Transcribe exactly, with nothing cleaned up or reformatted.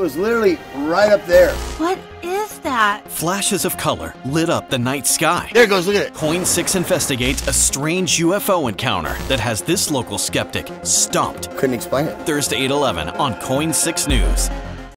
was literally right up there. What is that? Flashes of color lit up the night sky. There it goes, look at it. Coin six investigates a strange U F O encounter that has this local skeptic stumped. Couldn't explain it. Thursday, eight eleven on Coin six News.